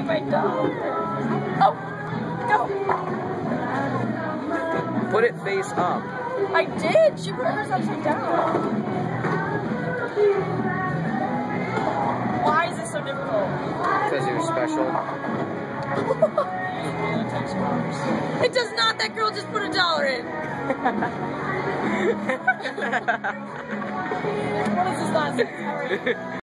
my dollar. Oh, no. Put it face up. I did. She put hers upside down. Why is this so difficult? Because you're special. It does not. That girl just put $1 in. What is this nonsense?